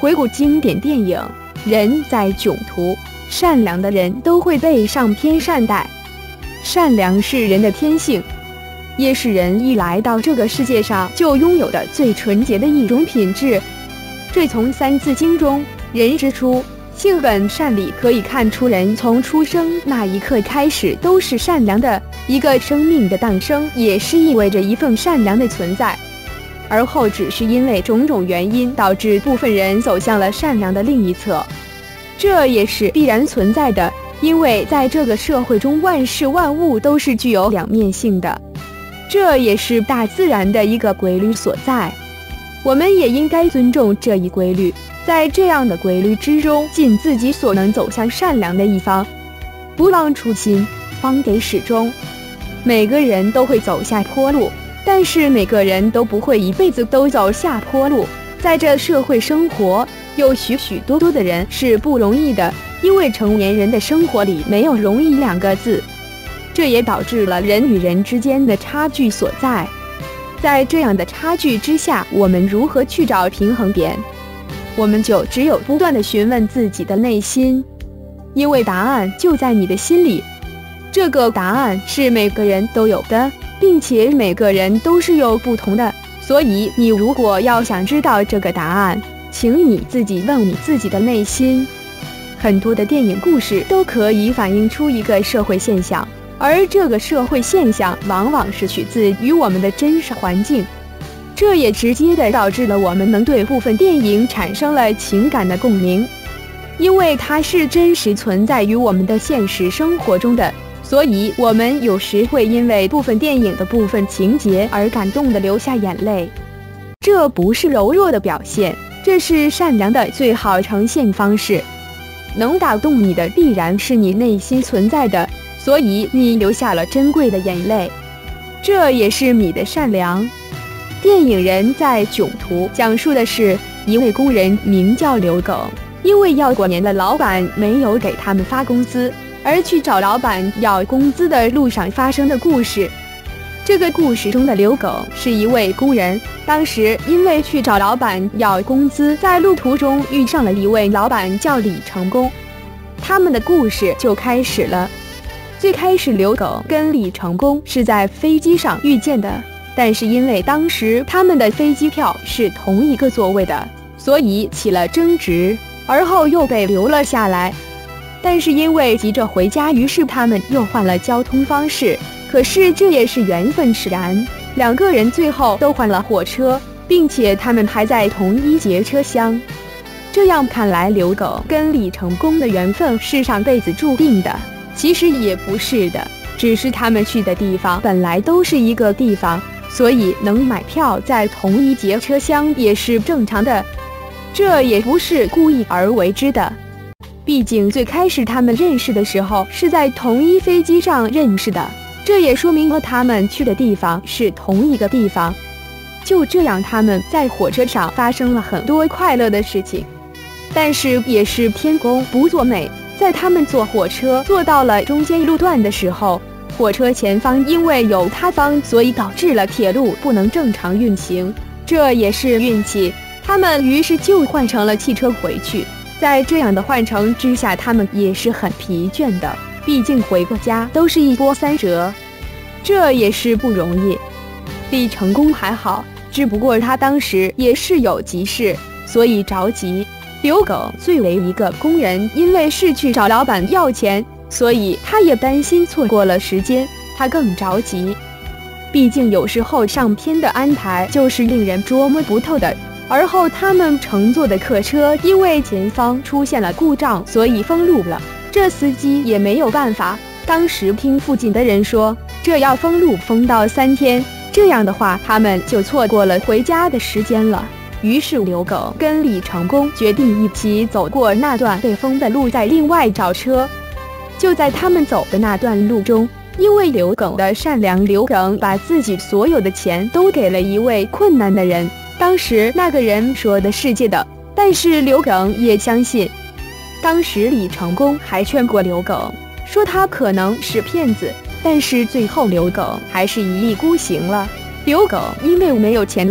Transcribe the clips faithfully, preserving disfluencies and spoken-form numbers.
回顾经典电影，人在囧途，善良的人都会被上天善待。善良是人的天性，也是人一来到这个世界上就拥有的最纯洁的一种品质。这从《三字经》中“人之初，性本善”里可以看出，人从出生那一刻开始都是善良的。一个生命的诞生也是意味着一份善良的存在，而后只是因为种种原因导致部分人走向了善良的另一侧，这也是必然存在的。因为在这个社会中，万事万物都是具有两面性的，这也是大自然的一个规律所在。我们也应该尊重这一规律，在这样的规律之中，尽自己所能走向善良的一方，不忘初心，方给始终。每个人都会走下坡路，但是每个人都不会一辈子都走下坡路。在这社会生活，有许许多多的人是不容易的，因为成年人的生活里没有容易两个字，这也导致了人与人之间的差距所在。在这样的差距之下，我们如何去找平衡点？我们就只有不断地询问自己的内心，因为答案就在你的心里。这个答案是每个人都有的，并且每个人都是有不同的，所以你如果要想知道这个答案，请你自己问你自己的内心。很多的电影故事都可以反映出一个社会现象，而这个社会现象往往是取自于我们的真实环境，这也直接的导致了我们能对部分电影产生了情感的共鸣，因为它是真实存在于我们的现实生活中的。所以我们有时会因为部分电影的部分情节而感动地流下眼泪，这不是柔弱的表现，这是善良的最好呈现方式。能打动你的必然是你内心存在的，所以你流下了珍贵的眼泪，这也是你的善良。电影《人在囧途》讲述的是一位工人名叫刘耿，因为要过年的老板没有给他们发工资，而去找老板要工资的路上发生的故事。这个故事中的刘耿是一位工人，当时因为去找老板要工资，在路途中遇上了一位老板叫李成功，他们的故事就开始了。最开始刘耿跟李成功是在飞机上遇见的，但是因为当时他们的飞机票是同一个座位的，所以起了争执，而后又被留了下来。但是因为急着回家，于是他们又换了交通方式。可是这也是缘分使然，两个人最后都换了火车，并且他们还在同一节车厢。这样看来，刘耿跟李成功的缘分是上辈子注定的。其实也不是的，只是他们去的地方本来都是一个地方，所以能买票在同一节车厢也是正常的，这也不是故意而为之的。毕竟最开始他们认识的时候是在同一飞机上认识的，这也说明了他们去的地方是同一个地方。就这样，他们在火车上发生了很多快乐的事情。但是也是天公不作美，在他们坐火车坐到了中间路段的时候，火车前方因为有塌方，所以导致了铁路不能正常运行，这也是运气。他们于是就换成了汽车回去。在这样的换乘之下，他们也是很疲倦的，毕竟回个家都是一波三折，这也是不容易。李成功还好，只不过他当时也是有急事，所以着急。刘耿作为一个工人，因为是去找老板要钱，所以他也担心错过了时间，他更着急。毕竟有时候上天的安排就是令人捉摸不透的。而后他们乘坐的客车因为前方出现了故障，所以封路了，这司机也没有办法。当时听附近的人说，这要封路封到三天，这样的话他们就错过了回家的时间了。于是刘耿跟李成功决定一起走过那段被封的路，再另外找车。就在他们走的那段路中，因为刘耿的善良，刘耿把自己所有的钱都给了一位困难的人。当时那个人说的是借的，但是刘耿也相信。当时李成功还劝过刘耿，说他可能是骗子，但是最后刘耿还是一意孤行了。刘耿因为没有钱了，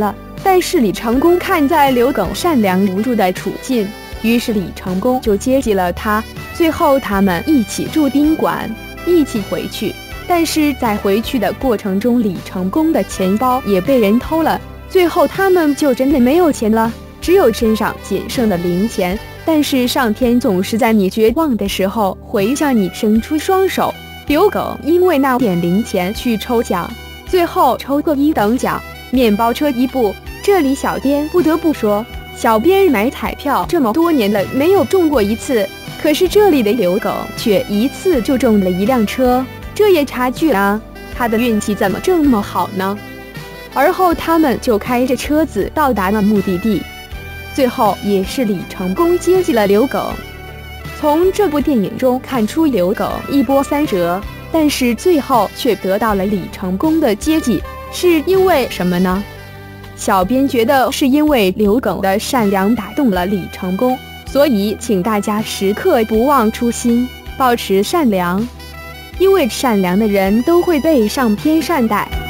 但是李成功看在刘耿善良无助的处境，于是李成功就接济了他。最后他们一起住宾馆，一起回去。但是在回去的过程中，李成功的钱包也被人偷了，最后他们就真的没有钱了，只有身上仅剩的零钱。但是上天总是在你绝望的时候会向你伸出双手。刘耿因为那点零钱去抽奖，最后抽个一等奖，面包车一部。这里小编不得不说，小编买彩票这么多年了没有中过一次，可是这里的刘耿却一次就中了一辆车，这也差距啊，他的运气怎么这么好呢？而后他们就开着车子到达了目的地，最后也是李成功接济了刘耿。从这部电影中看出刘耿一波三折，但是最后却得到了李成功的接济，是因为什么呢？小编觉得是因为刘耿的善良打动了李成功，所以请大家时刻不忘初心，保持善良，因为善良的人都会被上天善待。